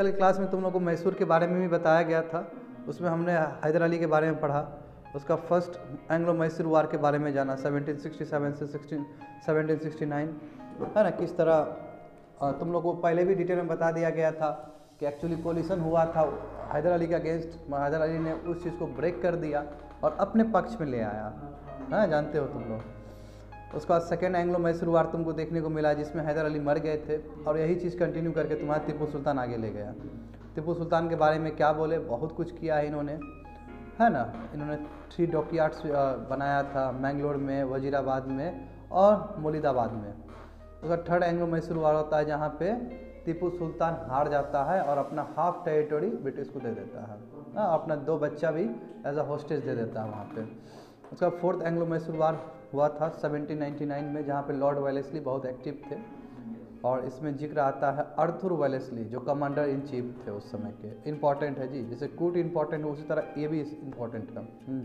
कल क्लास में तुम लोग को मैसूर के बारे में भी बताया गया था, उसमें हमने हैदर अली के बारे में पढ़ा, उसका फर्स्ट एंग्लो मैसूर वार के बारे में जाना 1767 से 1769, है ना। किस तरह तुम लोग को पहले भी डिटेल में बता दिया गया था कि एक्चुअली कोलिशन हुआ था हैदर अली के अगेंस्ट, हैदर अली ने उस चीज़ को ब्रेक कर दिया और अपने पक्ष में ले आया, हाँ जानते हो तुम लोग। उसके बाद सेकेंड एंग्लो मैसूर वार तुमको देखने को मिला जिसमें हैदर अली मर गए थे और यही चीज़ कंटिन्यू करके तुम्हारा टीपू सुल्तान आगे ले गया। टीपू सुल्तान के बारे में क्या बोले, बहुत कुछ किया है इन्होंने, है ना। इन्होंने 3 डॉकयार्ड्स बनाया था मैंगलोर में, वजीराबाद में और मोलिदाबाद में। उसका थर्ड एंग्लो मैसूर वार होता है जहाँ पे टीपू सुल्तान हार जाता है और अपना हाफ टेरिटरी ब्रिटिश को दे देता है, अपना 2 बच्चा भी एज अ होस्टेज दे देता है वहाँ पे। उसका फोर्थ एंग्लो मैसूर वार हुआ था 1799 में, जहाँ पे लॉर्ड वेलेस्ली बहुत एक्टिव थे और इसमें जिक्र आता है अर्थर वेलेस्ली जो कमांडर इन चीफ थे उस समय के। इम्पॉर्टेंट है जी, जैसे कूट इम्पॉर्टेंट है उसी तरह ये भी इम्पॉर्टेंट है।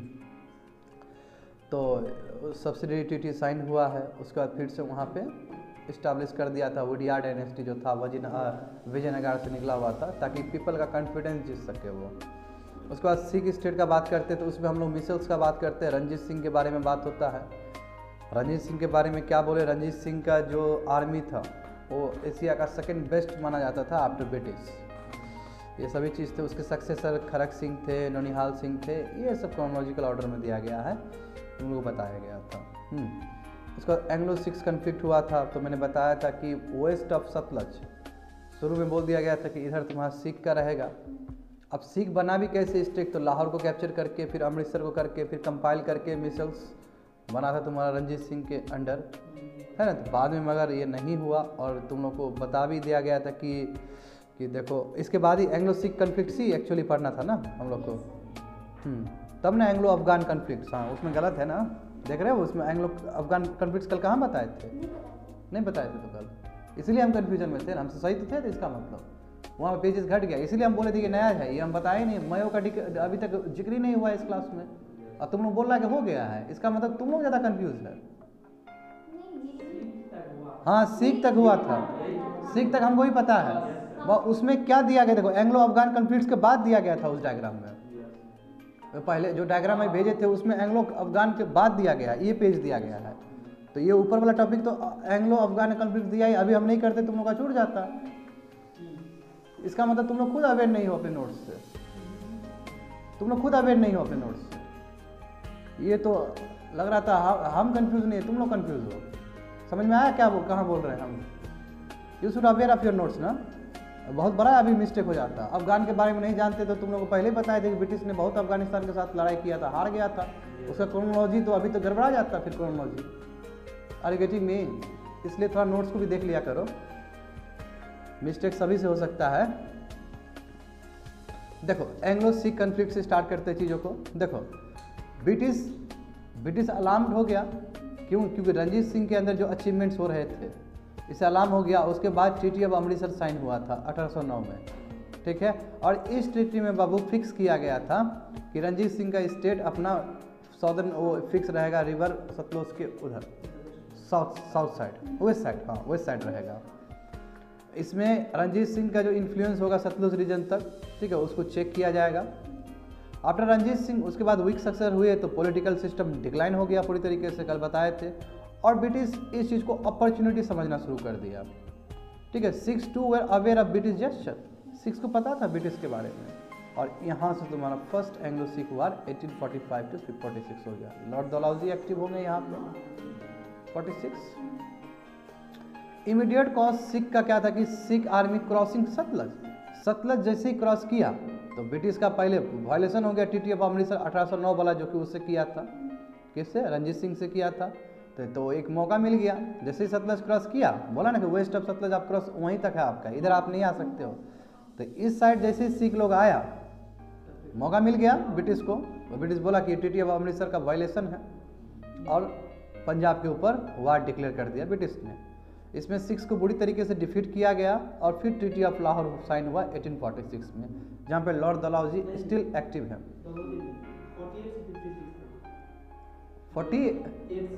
तो सब्सिडरी ट्रीटी साइन हुआ है, उसके बाद फिर से वहाँ पे इस्टाब्लिश कर दिया था वुडियार डायनेस्टी जो था विजयनगर से निकला हुआ था, ताकि पीपल का कॉन्फिडेंस जीत सके वो। उसके बाद सिख स्टेट का बात करते हैं तो उसमें हम लोग मिसल्स का बात करते हैं, रंजीत सिंह के बारे में बात होता है। रंजीत सिंह के बारे में क्या बोले, रंजीत सिंह का जो आर्मी था वो एशिया का सेकंड बेस्ट माना जाता था आफ्टर ब्रिटिश, ये सभी चीज़ थे। उसके सक्सेसर खड़क सिंह थे, ननिहाल सिंह थे, ये सब क्रोनोलॉजिकल ऑर्डर में दिया गया है, तुम लोग को बताया गया था। उसका एंग्लो सिख कन्फ्लिक्ट हुआ था, तो मैंने बताया था कि वेस्ट ऑफ सतलज शुरू में बोल दिया गया था कि इधर तुम्हारा सिख का रहेगा। अब सिख बना भी कैसे स्टेट, तो लाहौर को कैप्चर करके, फिर अमृतसर को करके, फिर कंपाइल करके मिसल्स बना था तुम्हारा रंजीत सिंह के अंडर, है ना। तो बाद में मगर ये नहीं हुआ और तुम लोग को बता भी दिया गया था कि देखो इसके बाद ही एंग्लो सिख कन्फ्लिक्ट ही एक्चुअली पढ़ना था ना हम लोग को। तब ना एंग्लो अफगान कन्फ्लिक्ट, हाँ उसमें गलत है ना, देख रहे हो उसमें एंग्लो अफगान कन्फ्लिक्ट कल कहाँ बताए थे, नहीं बताए थे तो कल, इसीलिए हम कन्फ्यूजन में थे ना, हमसे सही तो थे, तो इसका मतलब वहाँ पे पेजेस घट गया, इसीलिए हम बोले थे कि नया है, ये हम बताए नहीं, मयो का अभी तक जिक्र ही नहीं हुआ इस क्लास में और तुम लोग बोल रहा है कि हो गया है, इसका मतलब तुम लोग ज़्यादा कंफ्यूज है। हाँ सिख तक हुआ था, सिख तक हमको ही पता है, वह उसमें क्या दिया गया, देखो एंग्लो अफगान कन्फ्लिक्ट के बाद दिया गया था उस डायग्राम में, तो पहले जो डायग्राम में भेजे थे उसमें एंग्लो अफगान के बाद दिया गया है, ये पेज दिया गया है, तो ये ऊपर वाला टॉपिक तो एंग्लो अफगान कन्फ्लिक्ट दिया ही, अभी हम नहीं करते तुम लोग का छूट जाता, इसका मतलब तुम लोग खुद अवेयर नहीं हो अपने नोट्स से, तुम लोग खुद अवेयर नहीं हो अपने नोट्स से। ये तो लग रहा था हम कंफ्यूज नहीं है, तुम लोग कंफ्यूज हो, समझ में आया क्या कहाँ बोल रहे हैं हम। You should aware of your notes ना, बहुत बड़ा अभी मिस्टेक हो जाता। अफगान के बारे में नहीं जानते तो तुम लोग को पहले ही बताया था कि ब्रिटिश ने बहुत अफगानिस्तान के साथ लड़ाई किया था, हार गया था, उसका क्रोनोलॉजी तो अभी तो गड़बड़ा जाता फिर chronology, are you getting me, इसलिए थोड़ा नोट्स को भी देख लिया करो, मिस्टेक सभी से हो सकता है। देखो एंग्लो सिख कन्फ्लिक्ट से स्टार्ट करते हैं चीज़ों को। देखो ब्रिटिश अलार्म्ड हो गया, क्यों, क्योंकि रंजीत सिंह के अंदर जो अचीवमेंट्स हो रहे थे इससे अलार्म हो गया। उसके बाद ट्रीटी ऑफ अमृतसर साइन हुआ था 1809 में, ठीक है, और इस ट्रीटी में बाबू फिक्स किया गया था कि रंजीत सिंह का स्टेट अपना सॉदर्न वो फिक्स रहेगा, रिवर सतलुज के उधर साउथ साइड, वेस्ट साइड, हाँ वेस्ट साइड रहेगा। इसमें रंजीत सिंह का जो इन्फ्लुएंस होगा सतलुज रीजन तक, ठीक है, उसको चेक किया जाएगा। आफ्टर रंजीत सिंह उसके बाद वीक सक्सेसर हुए तो पॉलिटिकल सिस्टम डिक्लाइन हो गया पूरी तरीके से, कल बताए थे, और ब्रिटिश इस चीज़ को अपॉर्चुनिटी समझना शुरू कर दिया, ठीक है। Sikhs too were aware of British gesture, Sikhs को पता था ब्रिटिश के बारे में, और यहाँ से तुम्हारा first Anglo Sikh war 1845 to 46 हो गया। लॉर्ड डलहौजी एक्टिव होंगे यहाँ पे 46। इमीडिएट कॉज सिख का क्या था कि सिख आर्मी क्रॉसिंग सतलज जैसे ही क्रॉस किया तो ब्रिटिश का पहले वायलेशन हो गया ट्रीटी ऑफ अमृतसर 1809 वाला, जो कि उससे किया था, किससे, रंजीत सिंह से किया था, तो एक मौका मिल गया, जैसे ही सतलज क्रॉस किया, बोला ना कि वेस्ट ऑफ सतलज आप क्रॉस वहीं तक है आपका, इधर आप नहीं आ सकते हो, तो इस साइड जैसे ही सिख लोग आया मौका मिल गया ब्रिटिश को, तो ब्रिटिश बोला कि ट्रीटी ऑफ अमृतसर का वायलेशन है और पंजाब के ऊपर वार डिक्लेयर कर दिया ब्रिटिश ने। इसमें सिक्स को बुरी तरीके से डिफीट किया गया और फिर ट्रीटी ऑफ लाहौर साइन हुआ 1846 में, जहाँ पे लॉर्ड डलहौजी स्टिल एक्टिव है। 48,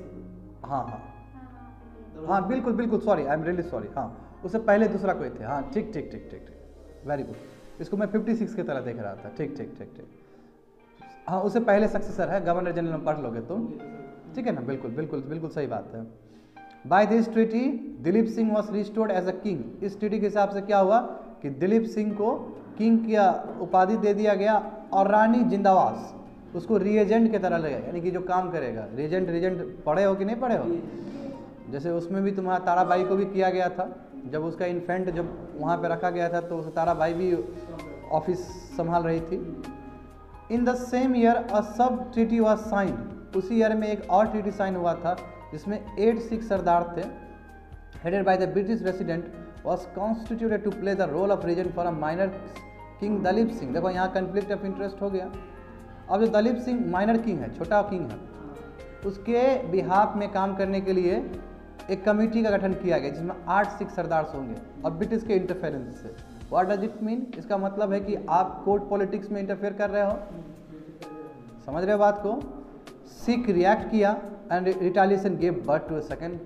हाँ बिल्कुल बिल्कुल, sorry I am really sorry, हाँ उससे पहले दूसरा कोई थे, हाँ ठीक, वेरी गुड, इसको मैं 56 की तरह देख रहा था। ठीक ठीक ठीक ठीक, हाँ उससे पहले सक्सेसर है, गवर्नर जनरल में पढ़ लोगे तुम, ठीक है ना, बिल्कुल बिल्कुल बिल्कुल सही बात है। By this treaty Dilip Singh was restored as a king. इस ट्रीटी के हिसाब से क्या हुआ कि दिलीप सिंह को किंग की उपाधि दे दिया गया और रानी जिंदावास उसको रीएजेंट की तरह लगे, यानी कि जो काम करेगा। रीजेंट रीजेंट पढ़े हो कि नहीं पढ़े हो? जैसे उसमें भी तुम्हारा ताराबाई को भी किया गया था, जब उसका इन्फेंट जब वहाँ पे रखा गया था तो ताराबाई भी ऑफिस संभाल रही थी। In the same year a sub treaty was signed. उसी ईयर में एक और ट्रीटी साइन हुआ था जिसमें 8 सिख सरदार थे, headed by the British resident was constituted to play the role of regent for a minor king Dalip Singh. देखो यहाँ कन्फ्लिक्ट ऑफ इंटरेस्ट हो गया। अब जो दलीप सिंह माइनर किंग है, छोटा किंग है, उसके बिहाफ में काम करने के लिए एक कमेटी का गठन किया गया जिसमें 8 सिख सरदार होंगे और ब्रिटिश के इंटरफेरेंस से। What does it mean? इसका मतलब है कि आप कोर्ट पॉलिटिक्स में इंटरफेयर कर रहे हो, समझ रहे हो बात को? सिख रिएक्ट किया and retaliation gave birth to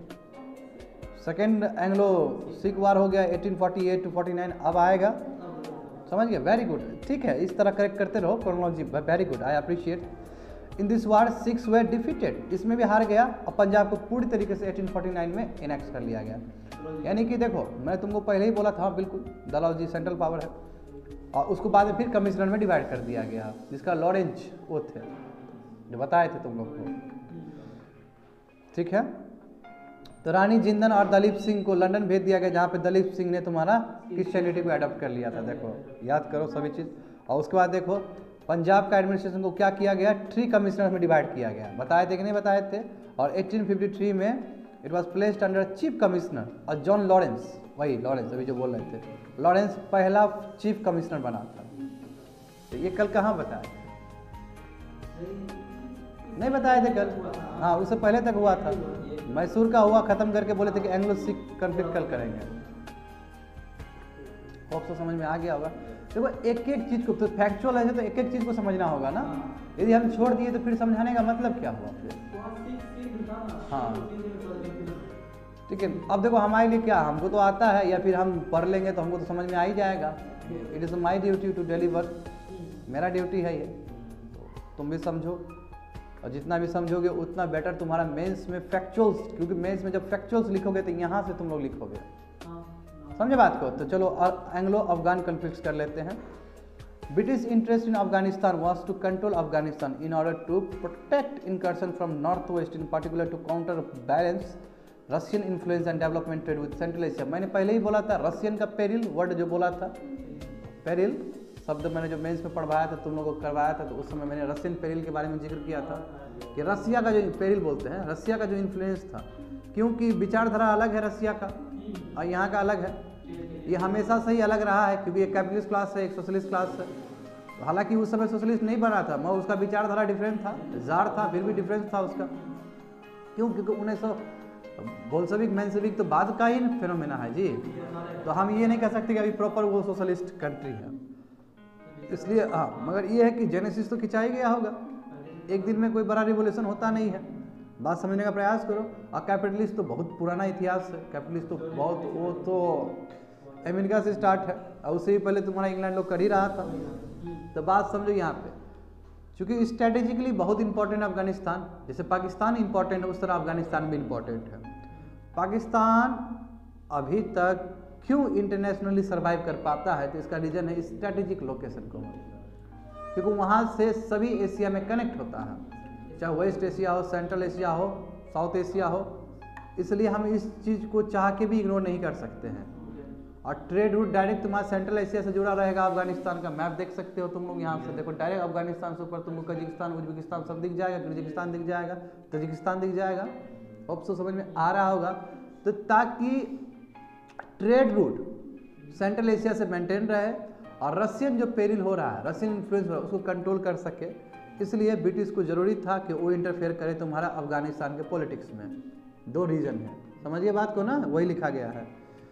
second Anglo Sikh war हो गया 1848 to 49। अब आएगा, समझ गए? वेरी गुड, ठीक है, इस तरह करेक्ट करते रहो chronology, very good, I appreciate. In this war Sikhs were defeated, इसमें भी हार गया और पंजाब को पूरी तरीके से 1849 में इनेक्ट कर लिया गया। यानी कि देखो मैं तुमको पहले ही बोला था, बिल्कुल डलहौजी सेंट्रल पावर है और उसको बाद में फिर कमिश्नर में डिवाइड कर दिया गया, जिसका लॉरेंज वो थे जो बताए थे तुम लोग को, ठीक है। तो रानी जिंदन और दलीप सिंह को लंदन भेज दिया गया, जहाँ पे दलीप सिंह ने तुम्हारा क्रिश्चियनिटी को अडॉप्ट कर लिया था। देखो याद करो सभी चीज़। और उसके बाद देखो पंजाब का एडमिनिस्ट्रेशन को क्या किया गया, 3 कमिश्नर में डिवाइड किया गया, बताए थे कि नहीं बताए थे। और 1853 में it was placed under chief commissioner और जॉन लॉरेंस, वही लॉरेंस अभी जो बोल रहे थे, लॉरेंस पहला चीफ कमिश्नर बना था। तो ये कल कहाँ बताया थे? नहीं बताए थे कल, हाँ उससे पहले तक हुआ था। मैसूर का हुआ, खत्म करके बोले थे कि एंग्लो सिख कन्फ्लिक्ट कल करेंगे। होप तो समझ में आ गया होगा। देखो एक एक चीज़ को, तो फैक्चुअल है तो एक एक चीज़ को समझना होगा ना। यदि हम छोड़ दिए तो फिर समझाने का मतलब क्या हुआ फिर? हाँ ठीक है। अब देखो हमारे लिए क्या, हमको तो आता है, या फिर हम पढ़ लेंगे तो हमको तो समझ में आ ही जाएगा। It is my duty to deliver, मेरा ड्यूटी है ये। तुम भी समझो और जितना भी समझोगे उतना बेटर तुम्हारा मेंस में फैक्चुअल्स, क्योंकि मेंस में जब फैक्चुअल्स लिखोगे तो यहाँ से तुम लोग लिखोगे, समझे बात को। तो चलो एंग्लो अफगान कन्फ्लिक्ट कर लेते हैं। British interest in Afghanistan was to control Afghanistan in order to protect incursion from north west, in particular to counter balance Russian influence and development trade with central Asia. मैंने पहले ही बोला था रशियन का पेरिल वर्ड जो बोला था, पेरिल शब्द मैंने जो मेंस में पढ़वाया था, तुम लोगों को करवाया था, तो उस समय मैंने रशियन पेरिल के बारे में जिक्र किया था कि रसिया का जो पेरिल बोलते हैं, रसिया का जो इन्फ्लुएंस था, क्योंकि विचारधारा अलग है रसिया का और यहाँ का अलग है। ये हमेशा से ही अलग रहा है, क्योंकि एक कैपिटलिस्ट क्लास है, एक सोशलिस्ट क्लास है। हालांकि उस समय सोशलिस्ट नहीं बना था, मगर उसका विचारधारा डिफरेंट था, जार था, फिर भी डिफरेंस था उसका। क्यों? क्योंकि 1900 बोल्शेविक मेंशेविक तो बाद का ही फिनोमेना है जी। तो हम ये नहीं कह सकते कि अभी प्रॉपर वो सोशलिस्ट कंट्री है, इसलिए हाँ। मगर ये है कि जेनेसिस तो खिंचाई गया होगा, एक दिन में कोई बड़ा रिवोल्यूशन होता नहीं है, बात समझने का प्रयास करो। और कैपिटलिस्ट तो बहुत पुराना इतिहास है, कैपिटलिस्ट तो बहुत, वो तो अमेरिका से स्टार्ट है और उससे भी पहले तुम्हारा इंग्लैंड लोग कर ही रहा था। तो बात समझो यहाँ पे, क्योंकि स्ट्रेटेजिकली बहुत इंपॉर्टेंट है अफगानिस्तान, जैसे पाकिस्तान इंपॉर्टेंट है उस तरह अफगानिस्तान भी इंपॉर्टेंट है। पाकिस्तान अभी तक क्यों इंटरनेशनली सर्वाइव कर पाता है, तो इसका रीज़न है स्ट्रेटेजिक लोकेशन को, क्योंकि वहाँ से सभी एशिया में कनेक्ट होता है, चाहे वेस्ट एशिया हो, सेंट्रल एशिया हो, साउथ एशिया हो। इसलिए हम इस चीज़ को चाह के भी इग्नोर नहीं कर सकते हैं। और ट्रेड रूट डायरेक्ट तुम्हारा सेंट्रल एशिया से जुड़ा रहेगा। अफगानिस्तान का मैप देख सकते हो तुम लोग, यहाँ से देखो डायरेक्ट अफगानिस्तान से ऊपर तुमको कजाकिस्तान, उज्बेकिस्तान सब दिख जाएगा, किर्गिस्तान दिख जाएगा, तजिकिस्तान दिख जाएगा। अब तो समझ में आ रहा होगा। तो ताकि ट्रेड रूट सेंट्रल एशिया से मेंटेन रहे और रशियन जो पेरिल हो रहा है, रशियन इन्फ्लुएंस हो रहा है, उसको कंट्रोल कर सके, इसलिए ब्रिटिश को जरूरी था कि वो इंटरफेयर करे तुम्हारा अफगानिस्तान के पॉलिटिक्स में। 2 रीजन है, समझिए बात को ना, वही लिखा गया है।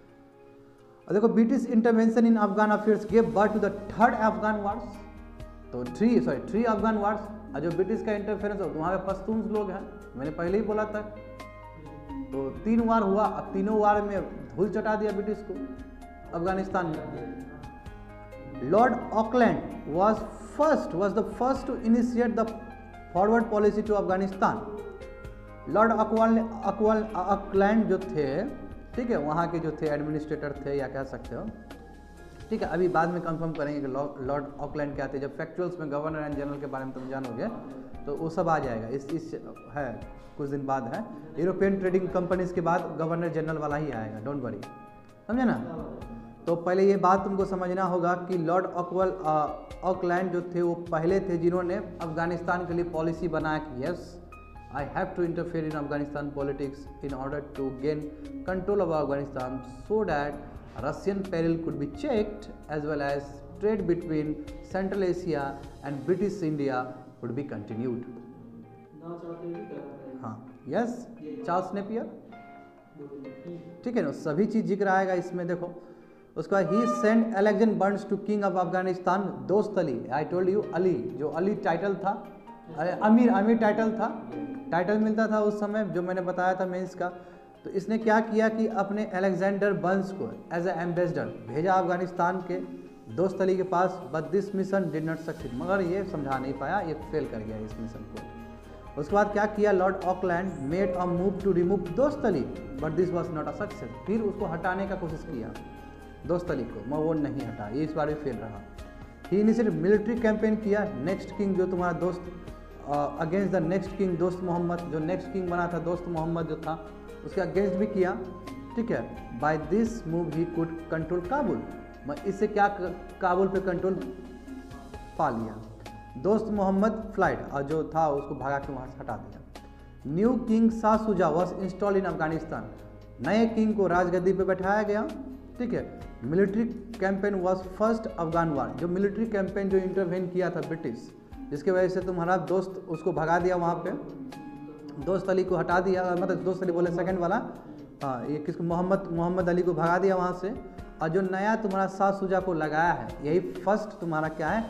और देखो British intervention in Afghan affairs gave birth to the 3rd Afghan wars. तो 3 अफगान वार्स, और जो ब्रिटिश का इंटरफेरेंस हो वहाँ पे पश्तून लोग हैं, मैंने पहले ही बोला था। तो 3 वार हुआ, अब तीनों वार में धूल चटा दिया ब्रिटिश को अफगानिस्तान में। Lord Auckland was the first to initiate the forward policy to Afghanistan. Lord Auckland जो थे, ठीक है, वहाँ के जो थे एडमिनिस्ट्रेटर थे या कह सकते हो, ठीक है, अभी बाद में कंफर्म करेंगे कि लॉर्ड ऑकलैंड क्या थे। जब फैक्चुअल्स में गवर्नर एंड जनरल के बारे में तुम जानोगे तो वो सब आ जाएगा। इस है कुछ दिन बाद है, यूरोपियन ट्रेडिंग कंपनीज के बाद गवर्नर जनरल वाला ही आएगा, डोंट वरी, समझे ना। तो पहले ये बात तुमको समझना होगा कि लॉर्ड ऑकलैंड जो थे वो पहले थे जिन्होंने अफगानिस्तान के लिए पॉलिसी बनाया कि yes I have to interfere in Afghanistan politics in order to gain control of Afghanistan so that Russian peril could be checked as well as trade between Central Asia and British India would be continued. हाँ, yes, Charles Napier, ठीक है ना, सभी चीज जिक्र आएगा इसमें। देखो उसके बाद ही send Alexander Burnes to king of Afghanistan Dost Ali. I told you Ali, जो अली टाइटल था, अमीर टाइटल था, टाइटल मिलता था उस समय, जो मैंने बताया था मेंस का। तो इसने क्या किया कि अपने अलेक्जेंडर बर्न्स को एज ए एम्बेसडर भेजा अफगानिस्तान के दोस्त अली के पास, but this mission did not succeed, मगर ये समझा नहीं पाया, ये फेल कर गया इस मिशन को। उसके बाद क्या किया, Lord Auckland made a move to remove Dost Ali but this was not a success. फिर उसको हटाने का कोशिश किया दोस्त अली को, मगर वो नहीं हटा, ये इस बार भी फेल रहा। ही इनिशिएटेड मिलिट्री कैंपेन किया, नेक्स्ट किंग जो तुम्हारा दोस्त अगेंस्ट द नेक्स्ट किंग दोस्त मोहम्मद, जो नेक्स्ट किंग बना था दोस्त मोहम्मद जो था, उसके अगेंस्ट भी किया, ठीक है। By this move he could control Kabul, इससे क्या काबुल पे कंट्रोल पा लिया। दोस्त मोहम्मद फ्लाइट और जो था उसको भगा के वहाँ से हटा दिया। New king Shah Shuja was install in Afghanistan, नए किंग को राजगद्दी पे बैठाया गया, ठीक है। Military campaign was first Afghan war, जो मिलिट्री कैंपेन जो इंटरवेन किया था ब्रिटिश, जिसके वजह से तुम्हारा दोस्त उसको भगा दिया वहाँ पे, दोस्त अली को हटा दिया, मतलब दोस्त अली बोले सेकंड वाला, हाँ ये किसको, मोहम्मद अली को भगा दिया वहाँ से। और जो नया तुम्हारा शाह शुजा को लगाया है, यही फर्स्ट तुम्हारा क्या है,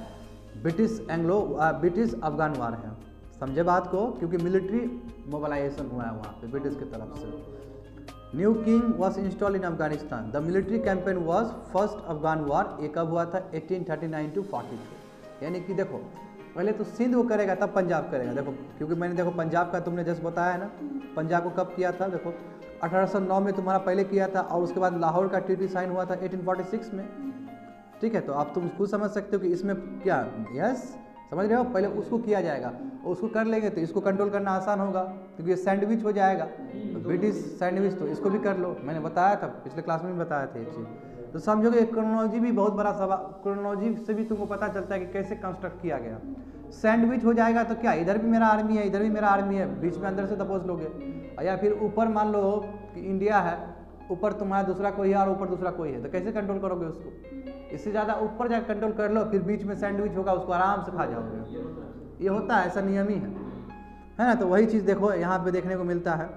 ब्रिटिश अफगान वार है, समझे बात को, क्योंकि मिलिट्री मोबिलाइजेशन हुआ है वहाँ पे ब्रिटिश की तरफ से। New king was install in Afghanistan, the military campaign was first Afghan war, ये कब हुआ था, 1839 to 42। यानी कि देखो पहले तो सिंध वो करेगा तब पंजाब करेगा, देखो क्योंकि मैंने देखो पंजाब का तुमने जस्ट बताया है ना, पंजाब को कब किया था, देखो 1809 में तुम्हारा पहले किया था, और उसके बाद लाहौर का ट्रीटी साइन हुआ था 1846 में, ठीक है। तो आप तुम खुद समझ सकते हो कि इसमें क्या, यस समझ रहे हो, पहले उसको किया जाएगा, उसको कर लेंगे तो इसको कंट्रोल करना आसान होगा, क्योंकि ये सैंडविच हो जाएगा, तो ब्रिटिश सैंडविच, तो इसको भी कर लो, मैंने बताया था पिछले क्लास में भी बताया था ये चीज़। तो समझोगे क्रोनोलॉजी भी बहुत बड़ा सवाल, क्रोनोलॉजी से भी तुमको पता चलता है कि कैसे कंस्ट्रक्ट किया गया। सैंडविच हो जाएगा तो क्या, इधर भी मेरा आर्मी है, इधर भी मेरा आर्मी है, बीच में अंदर से दबोच लोगे, या फिर ऊपर मान लो कि इंडिया है, ऊपर तुम्हारा दूसरा कोई है और ऊपर दूसरा कोई है, तो कैसे कंट्रोल करोगे उसको, इससे ज़्यादा ऊपर जाकर कंट्रोल कर लो, फिर बीच में सैंडविच होगा, उसको आराम से खा जाओगे, ये होता है, ऐसा नियम ही है ना। तो वही चीज़ देखो यहाँ पे देखने को मिलता है।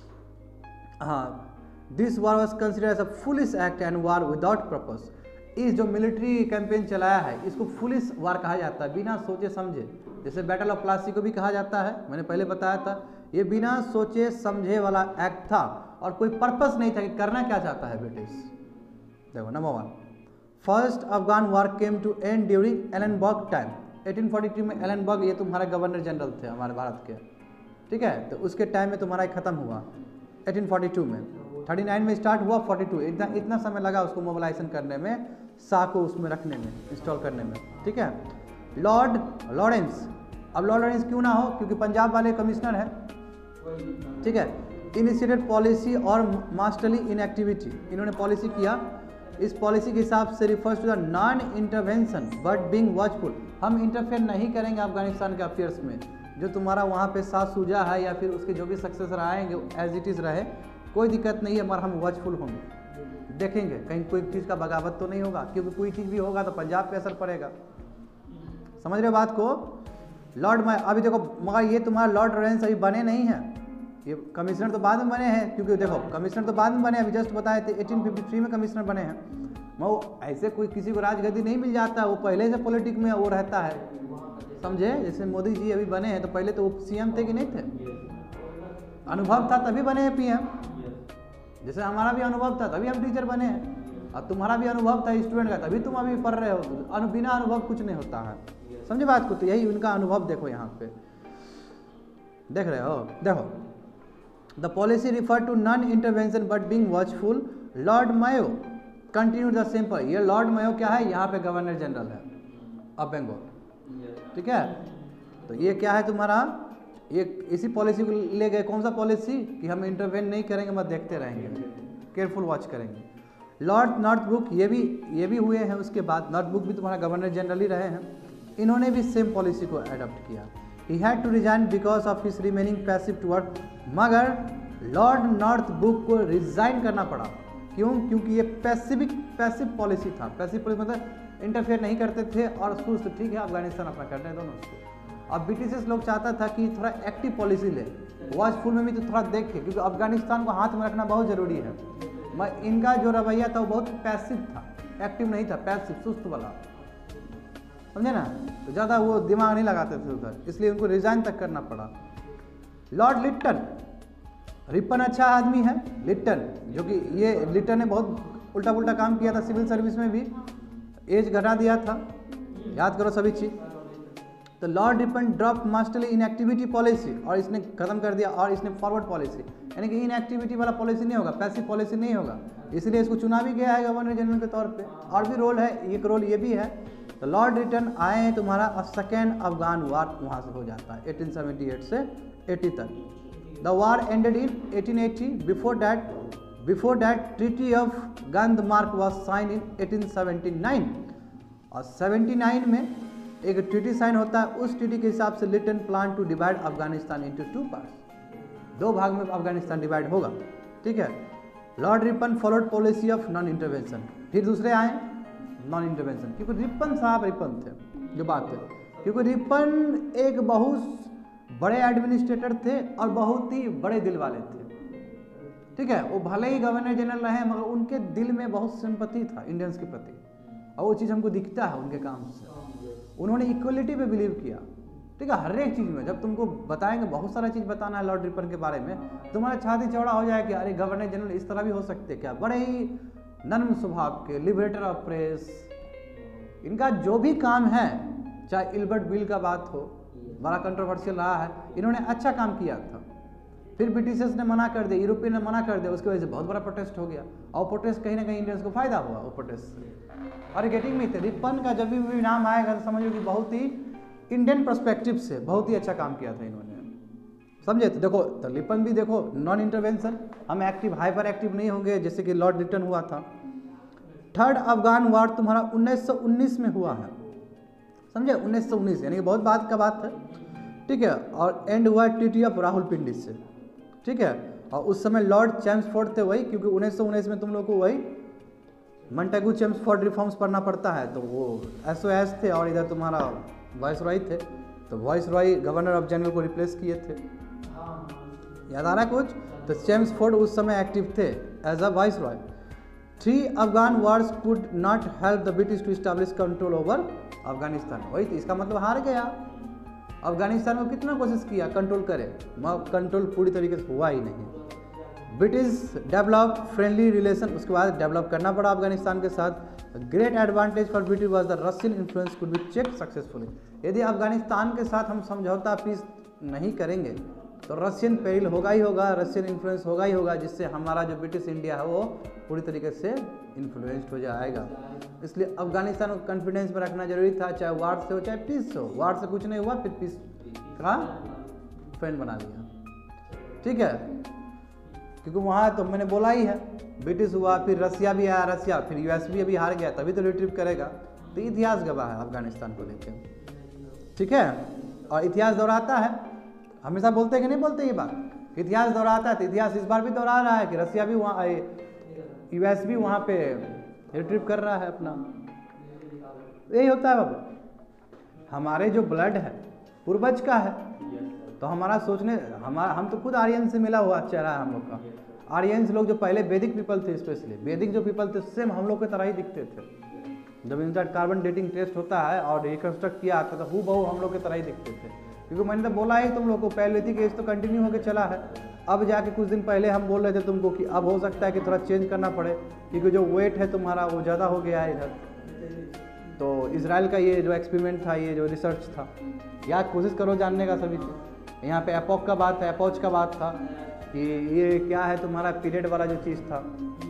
हाँ, this war was considered as a foolish act and war without purpose. इस जो मिलिट्री कैंपेन चलाया है इसको फुलिश वार कहा जाता है, बिना सोचे समझे, जैसे बैटल ऑफ प्लासी को भी कहा जाता है, मैंने पहले बताया था, ये बिना सोचे समझे वाला एक्ट था और कोई पर्पस नहीं था कि करना क्या चाहता है ब्रिटिश। देखो number 1, first Afghan war came to end during Ellenborough time, 1842 में एलनबर्ग, ये तुम्हारे गवर्नर जनरल थे हमारे भारत के, ठीक है, तो उसके टाइम में तुम्हारा खत्म हुआ 1842 में, 39 में स्टार्ट हुआ, 42 इतना समय लगा उसको मोबिलाइजेशन करने में, शाह को उसमें रखने में, इंस्टॉल करने में, ठीक है। लॉर्ड लॉरेंस, अब लॉर्ड लॉरेंस क्यों ना हो, क्योंकि पंजाब वाले कमिश्नर है, ठीक है। इनिशिएटेड पॉलिसी और मास्टरली इनएक्टिविटी, इन्होंने पॉलिसी किया, इस पॉलिसी के हिसाब से refers to the non intervention but being watchful, हम इंटरफेयर नहीं करेंगे अफगानिस्तान के अफेयर्स में, जो तुम्हारा वहाँ पे शाह शुजा है या फिर उसके जो भी सक्सेसर आएंगे एज इट इज़ रहे, कोई दिक्कत नहीं है, मगर हम वॉचफुल होंगे, देखेंगे कहीं कोई चीज़ का बगावत तो नहीं होगा, क्योंकि कोई चीज़ भी होगा तो पंजाब पे असर पड़ेगा, समझ रहे हो बात को। लॉर्ड में अभी देखो, मगर ये तुम्हारा लॉर्ड लॉरेंस अभी बने नहीं हैं, ये कमिश्नर तो बाद में बने हैं, क्योंकि देखो कमिश्नर तो बाद में बने, अभी जस्ट बताए थे 1853 में कमिश्नर बने हैं, वो ऐसे कोई किसी को राजगद्दी नहीं मिल जाता, वो पहले से पॉलिटिक्स में वो रहता है, समझे। जैसे मोदी जी अभी बने हैं तो पहले तो वो सीएम थे कि नहीं थे, अनुभव था तभी बने हैं पीएम, जैसे हमारा भी अनुभव था तभी हम टीचर बने हैं, और तुम्हारा भी अनुभव था स्टूडेंट का, तभी तुम अभी पढ़ रहे हो। बिना अनुभव कुछ नहीं होता है, समझे बात को। तो यही उनका अनुभव देखो यहाँ पे देख रहे हो। देखो the policy refer to non intervention but being watchful. Lord Mayo continue the same पर। ये लॉर्ड मायो क्या है, यहाँ पे गवर्नर जनरल है ऑफ बंगाल, ठीक है। तो ये क्या है तुम्हारा, ये इसी पॉलिसी को ले गए। कौन सा पॉलिसी कि हम इंटरवेन नहीं करेंगे, मत देखते रहेंगे, केयरफुल वॉच करेंगे। लॉर्ड नॉर्थब्रुक ये भी हुए हैं उसके बाद। नॉर्थब्रुक भी तुम्हारा गवर्नर जनरल ही रहे हैं, इन्होंने भी सेम पॉलिसी को अडॉप्ट किया। He had to resign because of his remaining passive toward. मगर लॉर्ड नॉर्थब्रुक को रिजाइन करना पड़ा, क्यों? क्योंकि ये पैसिव पॉलिसी था। पैसिव पॉलिसी मतलब इंटरफेयर नहीं करते थे और सुस्त, ठीक है अफगानिस्तान अपना करने दोनों उसको। अब ब्रिटिशर्स लोग चाहता था कि थोड़ा एक्टिव पॉलिसी ले, वॉचफुल में भी तो थोड़ा देखे, क्योंकि अफगानिस्तान को हाथ में रखना बहुत ज़रूरी है। इनका जो रवैया था वो बहुत पैसिव था, एक्टिव नहीं था, पैसिव सुस्त वाला, समझे ना। तो ज़्यादा वो दिमाग नहीं लगाते थे उधर, इसलिए उनको रिजाइन तक करना पड़ा। लॉर्ड लिट्टन, रिपन अच्छा आदमी है, लिट्टन जो कि ये लिट्टन ने बहुत उल्टा पुल्टा काम किया था सिविल सर्विस में भी, एज घटा दिया था, याद करो सभी चीज़। तो Lord Ripon drop masterly inactivity policy, और इसने खत्म कर दिया, और इसने फॉरवर्ड पॉलिसी, यानी कि इनएक्टिविटी वाला पॉलिसी नहीं होगा, पैसिव पॉलिसी नहीं होगा, इसलिए इसको चुना भी गया है गवर्नर जनरल के तौर पे। और भी रोल है, एक रोल ये भी है। तो लॉर्ड रिटन आए हैं तुम्हारा, और सेकेंड अफगान वार वहाँ से हो जाता है 1878 से 80 तक। The war ended in 1880। Before that treaty of Gandamak was sign in 1879। और 79 में एक ट्रीटी साइन होता है। उस ट्रीटी के हिसाब से Lytton plan to divide Afghanistan into 2 parts, 2 भाग में अफगानिस्तान डिवाइड होगा, ठीक है। Lord Ripon followed policy of non intervention. फिर दूसरे आए नॉन इंटरवेंशन, क्योंकि रिपन साहब रिपन थे, जो बात है, क्योंकि रिपन एक बहुत बड़े एडमिनिस्ट्रेटर थे और बहुत ही बड़े दिल वाले थे, ठीक है। वो भले ही गवर्नर जनरल रहे, मगर उनके दिल में बहुत सिंपैथी था इंडियंस के प्रति, और वो चीज़ हमको दिखता है उनके काम से। उन्होंने इक्वलिटी पे बिलीव किया, ठीक है, हर एक चीज़ में। जब तुमको बताएंगे, बहुत सारा चीज़ बताना है लॉर्ड रिपन के बारे में, तुम्हारा छाती चौड़ा हो जाए कि अरे गवर्नर जनरल इस तरह भी हो सकते क्या। बड़े ही नर्म स्वभाव के, लिबरेटर ऑफ प्रेस, इनका जो भी काम है, चाहे इल्बर्ट बिल का बात हो, बड़ा कंट्रोवर्शियल रहा है, इन्होंने अच्छा काम किया था। फिर ब्रिटिशर्स ने मना कर दिया, यूरोपियन ने मना कर दिया, उसकी वजह से बहुत बड़ा प्रोटेस्ट हो गया, और प्रोटेस्ट कहीं ना कहीं इंडियंस को फायदा हुआ वो प्रोटेस्ट से। और गेटिंग में थे रिपन का जब भी नाम आएगा तो समझो कि बहुत ही इंडियन पर्सपेक्टिव से बहुत ही अच्छा काम किया था इन्होंने, समझे। तो देखो, तो रिपन भी देखो नॉन इंटरवेंशन, हम एक्टिव हाइपर एक्टिव नहीं होंगे जैसे कि लॉर्ड लिटन हुआ था। थर्ड अफगान वार तुम्हारा 1919 में हुआ है, समझे, 1919, यानी कि बहुत बाद का बात है, ठीक है। और एंड हुआ ट्रीटी ऑफ रावलपिंडी से, ठीक है। और उस समय लॉर्ड चैम्सफोर्ड थे वही, क्योंकि 1919 में तुम लोग को वही मंटेगू चैम्सफोर्ड रिफॉर्म्स पढ़ना पड़ता है, तो वो SOS थे, और इधर तुम्हारा वॉइस रॉय थे। तो viceroy governor of general को रिप्लेस किए थे, याद आ रहा है कुछ। तो चैम्सफोर्ड उस समय एक्टिव थे as a viceroy. 3 Afghan wars could not help the British to establish control over Afghanistan. वही तो इसका मतलब हार गया अफगानिस्तान को, कितना कोशिश किया कंट्रोल करे, मगर कंट्रोल पूरी तरीके से हुआ ही नहीं। ब्रिटिश डेवलप फ्रेंडली रिलेशन, उसके बाद डेवलप करना पड़ा अफगानिस्तान के साथ। Great advantage for British was the Russian influence could be check successfully. यदि अफगानिस्तान के साथ हम समझौता पीस नहीं करेंगे तो रशियन पेरिल होगा ही होगा, रशियन इन्फ्लुएंस होगा ही होगा, जिससे हमारा जो ब्रिटिश इंडिया है वो पूरी तरीके से इन्फ्लुएंस्ड हो जाएगा। इसलिए अफगानिस्तान को कॉन्फिडेंस में रखना जरूरी था, चाहे वार से हो चाहे पीस से हो। वार से कुछ नहीं हुआ, फिर पीस का फ्रेंड बना लिया, ठीक है। क्योंकि वहाँ तो मैंने बोला ही है, ब्रिटिश हुआ, फिर रसिया भी आया, रसिया, फिर US भी अभी हार गया, तभी तो रिट्रीव करेगा। तो इतिहास गवाह है अफगानिस्तान को लेकर, ठीक है। और इतिहास दोहराता है, हमेशा बोलते हैं कि नहीं बोलते ये बात, इतिहास दोहराता है। तो इतिहास इस बार भी दोहरा रहा है कि रसिया भी वहाँ, US भी वहाँ पे रिट्रीव कर रहा है अपना। यही होता है बाबू, हमारे जो ब्लड है पूर्वज का है, तो हमारा सोचने, हम तो खुद आर्यन से मिला हुआ चेहरा है हम लोग का। आर्यंस लोग जो पहले वैदिक पीपल थे, स्पेशली वैदिक जो पीपल थे, सेम हम लोग की तरह ही दिखते थे। जब इनका कार्बन डेटिंग टेस्ट होता है और रिकंस्ट्रक्ट किया आता तो हूबहू हम लोग की तरह ही दिखते थे। क्योंकि मैंने तो बोला ही तुम लोग को, पैलियोलिथिक एज तो कंटिन्यू होकर चला है, अब जाके कुछ दिन पहले हम बोल रहे थे तुमको कि अब हो सकता है कि थोड़ा चेंज करना पड़े, क्योंकि जो वेट है तुम्हारा वो ज़्यादा हो गया है इधर। तो इसराइल का ये जो एक्सपेरिमेंट था, ये जो रिसर्च था, या कोशिश करो जानने का सभी चीज़। यहाँ पे एपोक का बात था, एपोच का बात था कि ये क्या है तुम्हारा पीरियड वाला जो चीज़ था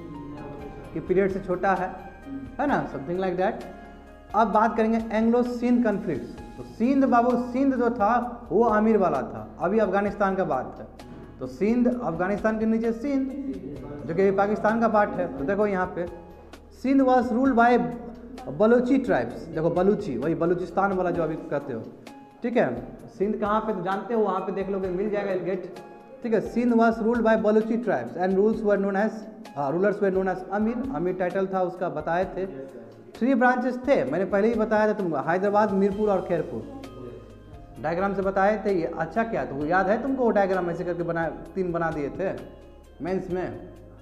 कि पीरियड से छोटा है ना, समथिंग लाइक दैट। अब बात करेंगे एंग्लो सिंध कन्फ्लिक्ट। तो सिंध बाबू, सिंध जो था वो आमिर वाला था, अभी अफगानिस्तान का बात है। तो सिंध अफगानिस्तान के नीचे सिंध जो कि पाकिस्तान का पार्ट है। तो देखो यहाँ पे Sindh was ruled by Baluchi tribes. देखो बलूची, वही बलूचिस्तान वाला जो अभी कहते हो, ठीक है। सिंध कहाँ पे तो जानते हो, वहाँ पे देख लोगे मिल जाएगा गेट, ठीक है। Sindh was ruled by Baluchi tribes and rulers were known as Amir. Amir title था उसका, बताए थे। 3 ब्रांचेस थे, मैंने पहले ही बताया था तुमको, हैदराबाद, मीरपुर और खैरपुर। डायग्राम से बताए थे ये। अच्छा क्या तो याद है तुमको वो डायग्राम ऐसे करके बनाए, 3 बना दिए थे मेंस में।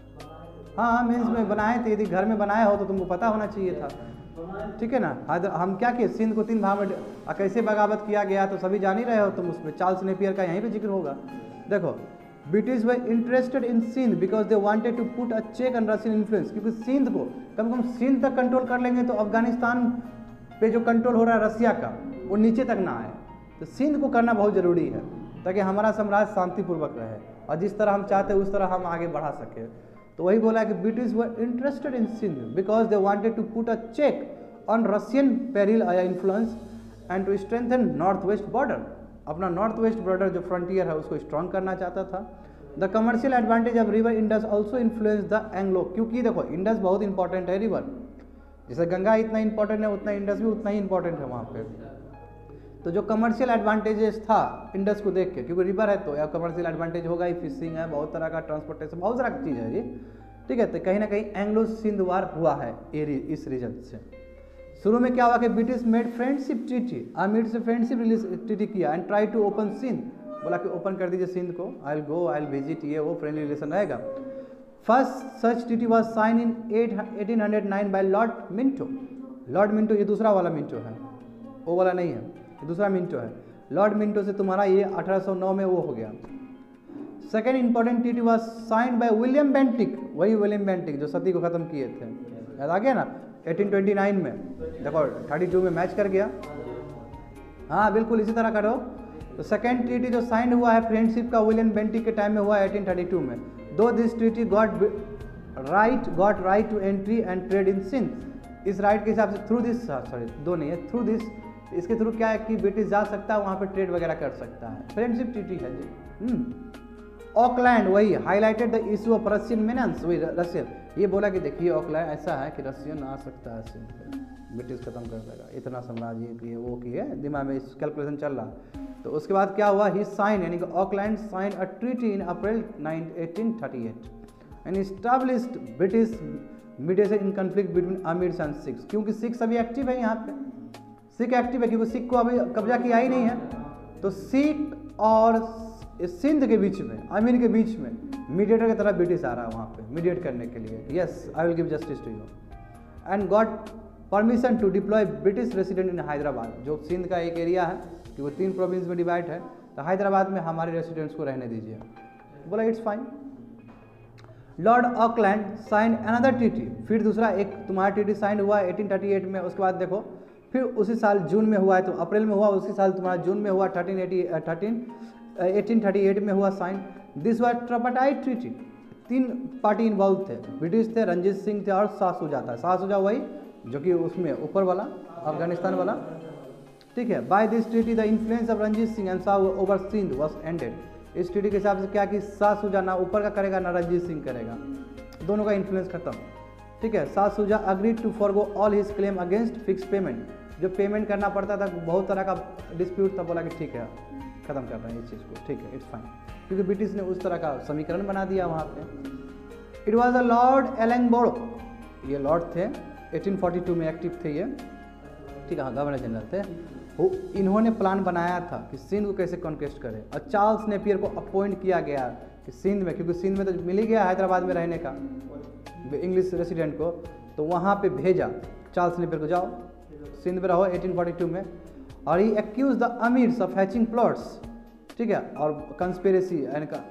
हाँ मेंस में बनाए थे, यदि घर में बनाए हो तो तुमको पता होना चाहिए था, ठीक है ना। हम क्या किए, सिंध को 3 भाग में कैसे बगावत किया गया तो सभी जान ही रहे हो तुम, उसमें चार्ल्स नेपियर का यहीं पे जिक्र होगा। देखो British were interested in Sindh because they wanted to put a check on Russian influence. क्योंकि सिंध को कम से कम सिंध तक कंट्रोल कर लेंगे तो अफगानिस्तान पे जो कंट्रोल हो रहा है रसिया का वो नीचे तक ना आए। तो सिंध को करना बहुत ज़रूरी है ताकि हमारा साम्राज्य शांतिपूर्वक रहे और जिस तरह हम चाहते हैं उस तरह हम आगे बढ़ा सकें। तो वही बोला कि British were interested in Sindh because they wanted to put a check on Russian peril influence and to strengthen north west border. अपना नॉर्थ वेस्ट बॉर्डर जो फ्रंटियर है उसको स्ट्रॉन्ग करना चाहता था। The commercial advantage of river Indus also influence the Anglo. क्योंकि देखो Indus बहुत इंपॉर्टेंट है रिवर, जैसे गंगा इतना इंपॉर्टेंट है उतना इंडस भी उतना ही इंपॉर्टेंट है वहाँ पे। तो जो कमर्शियल एडवांटेजेस था इंडस को देख के, क्योंकि रिवर है तो या कमर्शियल एडवांटेज होगा ही, फिशिंग है, बहुत तरह का ट्रांसपोर्टेशन, बहुत सारा चीज़ है ये, ठीक है। तो कहीं ना कहीं एंग्लो सिंध वार हुआ है इस रीजन से। शुरू में क्या हुआ कि British made friendship treaty, Amir से फ्रेंडशिप ट्रीटी किया and try to open Sindh. बोला कि ओपन कर दीजिए सिंध को, I will go, I will visit, ये वो फ्रेंडली रिलेशन रहेगा। First such treaty was sign in 1809 by Lord Minto. Lord Minto ये दूसरा वाला मिंटो है, वो वाला नहीं है, ये दूसरा मिंटो है। लॉर्ड मिंटो से तुम्हारा ये 1809 में वो हो गया। Second important treaty was sign by William Bentinck, वही विलियम बेंटिक जो सती को खत्म किए थे, याद आ गया ना, 1829 में। देखो 32 में मैच कर गया, हाँ बिल्कुल इसी तरह करो। तो सेकेंड ट्रीटी जो साइन हुआ है फ्रेंडशिप का विलियम बेंटिक के टाइम में हुआ 1832 में। Though this treaty got right to entry and trade in Sindh. इस राइट के हिसाब से थ्रू दिस, सॉरी दो नहीं है, थ्रू दिस, इसके थ्रू क्या है कि ब्रिटिश जा सकता है वहाँ पे, ट्रेड वगैरह कर सकता है। फ्रेंडशिप ट्रीटी है जी। ऑकलैंड वही highlighted the issue of Russian menace, वही रशियन, ये बोला कि देखिए ऑकलैंड ऐसा है कि रशियन आ सकता है सिंध पे, ब्रिटिश खत्म कर देगा, इतना साम्राज्य किए वो किए, दिमाग में इस कैलकुलेशन चल रहा। तो उसके बाद क्या हुआ, ही साइन यानी कि Auckland sign a treaty in April 1838 and established British mediation in conflict between Amirs and Sikhs. क्योंकि सिख्स अभी एक्टिव है यहाँ पे, सिख एक्टिव है क्योंकि सिख को अभी कब्जा किया ही नहीं है। तो सिख और सिंध के बीच में, अमीर के बीच में मीडिएटर की तरह ब्रिटिश आ रहा है वहाँ पे मीडिएट करने के लिए। Yes I will give justice to you and got permission to deploy British resident in Hyderabad. जो सिंध का एक एरिया है कि वो 3 प्रोविंस में डिवाइड है, तो हैदराबाद में हमारे रेसिडेंट्स को रहने दीजिए। बोला it's fine. Lord Auckland sign another treaty, फिर दूसरा एक तुम्हारा ट्रीटी साइन हुआ 1838 में। उसके बाद देखो फिर उसी साल जून में हुआ है, तो अप्रैल में हुआ, उसी साल तुम्हारा जून में हुआ 1838 में हुआ sign. This was tripartite treaty. 3 party involve थे, ब्रिटिश थे, रंजीत सिंह थे और शाह शुजा था। शाह शुजा वही जो कि उसमें ऊपर वाला अफगानिस्तान वाला, ठीक है। By this treaty the influence of Ranjit Singh and Shah over Sindh was ended. इस ट्रीटी के हिसाब से क्या कि शाह शुजा ना ऊपर का करेगा ना रंजीत सिंह करेगा, दोनों का इन्फ्लुएंस खत्म, ठीक है। Shah Shuja agreed to forgo all his claim against fix payment. जो पेमेंट करना पड़ता था, बहुत तरह का डिस्प्यूट था, बोला कि ठीक है खत्म कर रहे हैं इस चीज़ को, ठीक है इट्स फाइन, क्योंकि ब्रिटिश ने उस तरह का समीकरण बना दिया वहाँ पे। It was a Lord Ellenborough, ये लॉर्ड थे, 1842 में एक्टिव थे ये, ठीक है, गवर्नर जनरल थे। वो इन्होंने प्लान बनाया था कि सिंध को कैसे कॉन्क्वेस्ट करें, और चार्ल्स नेपियर को अपॉइंट किया गया कि सिंध में, क्योंकि सिंध में तो मिल ही गया हैदराबाद में रहने का इंग्लिश रेसिडेंट को, तो वहाँ पे भेजा चार्ल्स नेपियर को, जाओ सिंध में रहो 1842 में। और he accuse the Amirs of hatching plots, ठीक है, और कंस्पिरेसी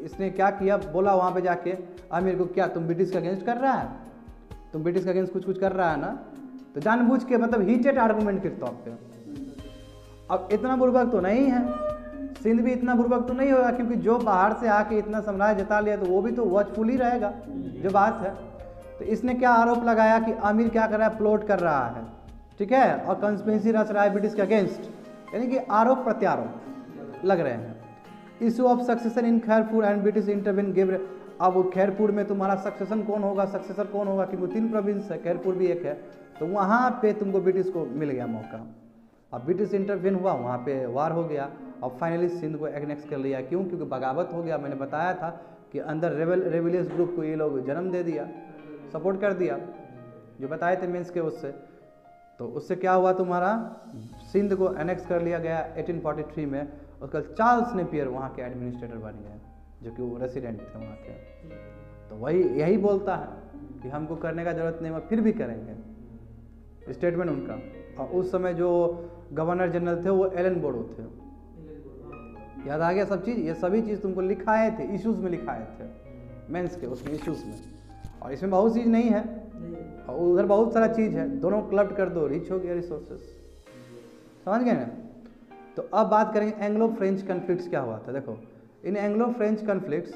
इसने क्या किया, बोला वहाँ पे जाके आमिर को, क्या तुम ब्रिटिश के अगेंस्ट कर रहा है, तुम ब्रिटिश के अगेंस्ट कुछ कर रहा है ना, तो जानबूझ के मतलब हीटेड आर्गूमेंट करता आप पे। अब इतना बुर्बक तो नहीं है, सिंध भी इतना बुर्बक तो नहीं होगा, क्योंकि जो बाहर से आके इतना साम्राज्य जता लिया तो वो भी तो वॉचफुल ही रहेगा, जो बात है। तो इसने क्या आरोप लगाया कि आमिर क्या कर रहा है, प्लॉट कर रहा है, ठीक है, और कंस्पिरेसी रच रहा है ब्रिटिश के अगेंस्ट, यानी कि आरोप प्रत्यारोप लग रहे हैं। Issue of succession in Khairpur and British intervene give, अब खैरपुर में तुम्हारा सक्सेशन कौन होगा, सक्सेसर कौन होगा, क्योंकि 3 प्रोविंस है, खैरपुर भी एक है, तो वहाँ पे तुमको ब्रिटिश को मिल गया मौका। अब ब्रिटिश इंटरवेन हुआ, वहाँ पे वार हो गया, और फाइनली सिंध को एनेक्स कर लिया। क्यों? क्योंकि बगावत हो गया। मैंने बताया था कि अंदर रेबेलियस ग्रुप को ये लोग जन्म दे दिया, सपोर्ट कर दिया, जो बताए थे मेंस के उससे। तो उससे क्या हुआ, तुम्हारा सिंध को एनेक्स कर लिया गया 1843 में। उसका चार्ल्स नेपियर वहाँ के एडमिनिस्ट्रेटर बन गए, जो कि वो रेसिडेंट थे वहाँ के। तो वही यही बोलता है कि हमको करने का जरूरत नहीं, फिर भी करेंगे, स्टेटमेंट उनका। और उस समय जो गवर्नर जनरल थे वो एलन बोडो थे। याद आ गया सब चीज़, ये सभी चीज़ तुमको लिखाए थे, इश्यूज़ में लिखाए थे मेंस के, उसमें इश्यूज़ में। और इसमें बहुत चीज़ नहीं है, और उधर बहुत सारा चीज़ है, दोनों क्लब्ड कर दो, रिच हो गया रिसोर्सेस, समझ गए ना। तो अब बात करेंगे एंग्लो फ्रेंच कन्फ्लिक्ट्स क्या हुआ था। देखो, in Anglo French conflicts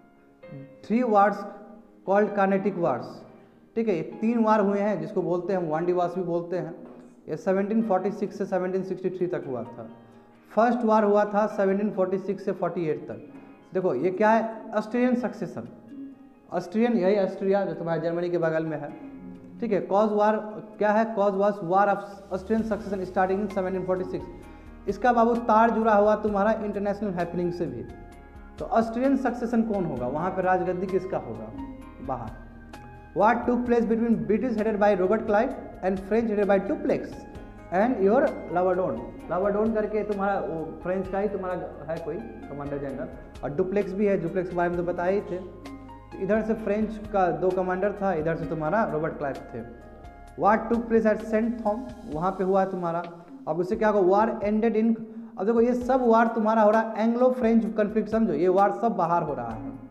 3 wars called Carnatic wars, ठीक है, ये 3 वार हुए हैं, जिसको बोलते हैं वांडी वार्स भी बोलते हैं। ये 1746 से 1763 तक हुआ था। फर्स्ट वार हुआ था 1746 से 48 तक। देखो ये क्या है, ऑस्ट्रियन सक्सेशन, ऑस्ट्रियन, यही ऑस्ट्रिया जो तुम्हारे जर्मनी के बगल में है, ठीक है। कॉज वार क्या है, cause was war of Austrian succession starting in 1746। इसका बाबू तार जुड़ा हुआ तुम्हारा इंटरनेशनल हैपनिंग से भी। तो ऑस्ट्रियन सक्सेशन कौन होगा, वहाँ पर राजगद्दी किसका होगा बाहर। What took place between British headed by Robert Clive and French headed by Dupleix and your Lavardon। लावाडोन करके तुम्हारा वो फ्रेंच का ही तुम्हारा है कोई कमांडर जनरल, और डुप्लेक्स भी है, डुप्लेक्स के बारे में तो बताए ही थे। तो इधर से फ्रेंच का 2 कमांडर था, इधर से तुम्हारा रॉबर्ट क्लाइव थे। What took place at Saint Thome, वहाँ पे हुआ तुम्हारा। अब उससे क्या होगा, वार एंडेड इन, अब देखो ये सब वार तुम्हारा हो रहा है एंग्लो फ्रेंच कन्फ्लिक्ट, समझो ये वार सब बाहर हो रहा है,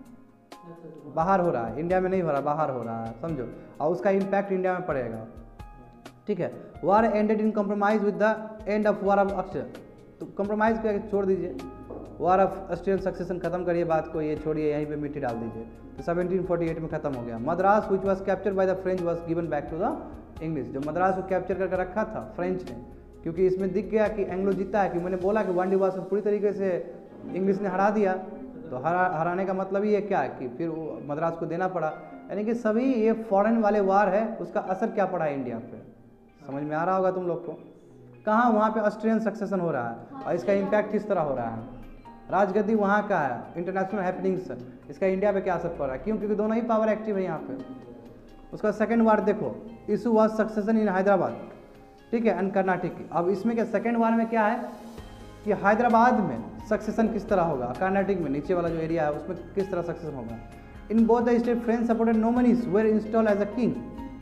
बाहर हो रहा है, इंडिया में नहीं हो रहा, बाहर हो रहा है, समझो, और उसका इम्पैक्ट इंडिया में पड़ेगा, ठीक है। War ended in compromise with the end of war of Austria, तो कंप्रोमाइज करके छोड़ दीजिए, वार ऑफ ऑस्ट्रियन सक्सेशन खत्म करिए बात को, ये छोड़िए, यहीं पे मिट्टी डाल दीजिए। तो 1748 में खत्म हो गया। Madras which was captured by the French was given back to the English, जो मद्रास को कैप्चर करके रखा था फ्रेंच ने, क्योंकि इसमें दिख गया कि एंग्लो जीता है, कि मैंने बोला कि वांडी वास पूरी तरीके से इंग्लिश ने हरा दिया। तो हराने का मतलब ये क्या है कि फिर वो मद्रास को देना पड़ा, यानी कि सभी ये फॉरेन वाले वार है, उसका असर क्या पड़ा है इंडिया पे, समझ में आ रहा होगा तुम लोग को। कहाँ, वहाँ पे ऑस्ट्रियन सक्सेशन हो रहा है, और इसका इम्पैक्ट किस तरह हो रहा है, राजगद्दी वहाँ का है, इंटरनेशनल हैपनिंग्स, इसका इंडिया पे क्या असर पड़ रहा है, क्यों, क्योंकि दोनों ही पावर एक्टिव है यहाँ पे। उसका सेकेंड वार देखो, issue was succession in Hyderabad, ठीक है, एंड कर्नाटक। अब इसमें क्या, सेकेंड वार में क्या है कि हैदराबाद में सक्सेशन किस तरह होगा, कर्नाटक में नीचे वाला जो एरिया है उसमें किस तरह सक्सेशन होगा। In both the state French supported nominees were install as a king.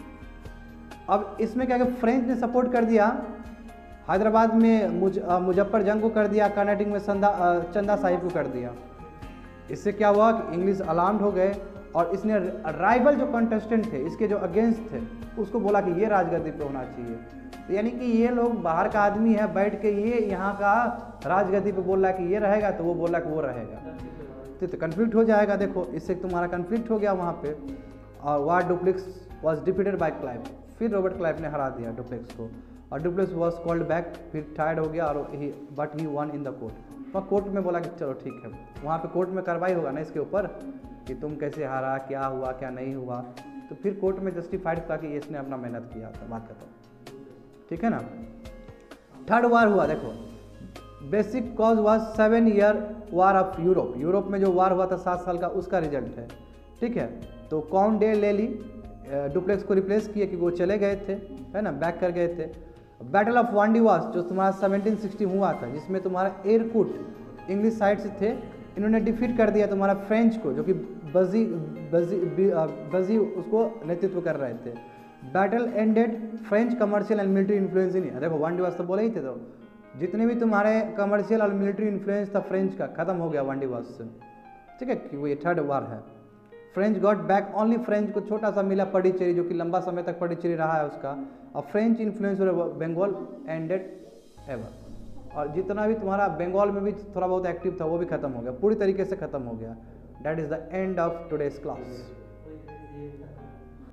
अब इसमें क्या, फ्रेंच ने सपोर्ट कर दिया, हैदराबाद में मुजफ्फर जंग को कर दिया, कर्नाटक में चंदा साहिब को कर दिया। इससे क्या हुआ कि इंग्लिश अलार्म्ड हो गए, और इसने राइवल जो कंटेस्टेंट थे इसके जो अगेंस्ट थे उसको बोला कि ये राजगद्दी पे होना चाहिए। तो यानी कि ये लोग बाहर का आदमी है, बैठ के ये यहाँ का राजगद्दी पे बोल रहा है कि ये रहेगा, तो वो बोल रहा है कि वो रहेगा, तो कन्फ्लिक्ट हो जाएगा। देखो इससे तुम्हारा कन्फ्लिक्ट हो गया वहाँ पे, और war Dupleix was defeated by Clive, फिर रॉबर्ट क्लाइव ने हरा दिया डुप्लेक्स को, और डुप्लेक्स वॉज कॉल्ड बैक, फिर टायर्ड हो गया, और but he won in the court. वहाँ कोर्ट में बोला कि चलो ठीक है, वहाँ पे कोर्ट में कार्रवाई होगा ना इसके ऊपर कि तुम कैसे हारा, क्या हुआ क्या नहीं हुआ, तो फिर कोर्ट में जस्टिफाइड किया कि इसने अपना मेहनत किया था, बात करता, ठीक है ना। थर्ड वार हुआ, देखो basic cause was 7 year war of Europe, Europe में जो वार हुआ था 7 साल का, उसका रिजल्ट है, ठीक है। तो काउंट डे लेली डुप्लेक्स को रिप्लेस किए, क्योंकि वो चले गए थे, है ना, बैक कर गए थे। बैटल ऑफ वांडीवास जो तुम्हारा 1760 हुआ था, जिसमें तुम्हारा एयरकूट इंग्लिश साइड से थे, इन्होंने डिफीट कर दिया तुम्हारा फ्रेंच को, जो कि बजी उसको नेतृत्व कर रहे थे। Battle ended French commercial and military influence in, देखो वांडीवास तो बोले ही थे, तो जितने भी तुम्हारे कमर्शियल और मिलिट्री इन्फ्लुएंस था फ्रेंच का, खत्म हो गया वांडीवास से, ठीक है, कि वो ये थर्ड वार है। French got back only, French को छोटा सा मिला पडिचेरी, जो कि लंबा समय तक पडिचेरी रहा है उसका, और French influence Bengal ended ever. और जितना भी तुम्हारा बंगाल में भी थोड़ा बहुत एक्टिव था वो भी खत्म हो गया, पूरी तरीके से खत्म हो गया। That is the end of today's class.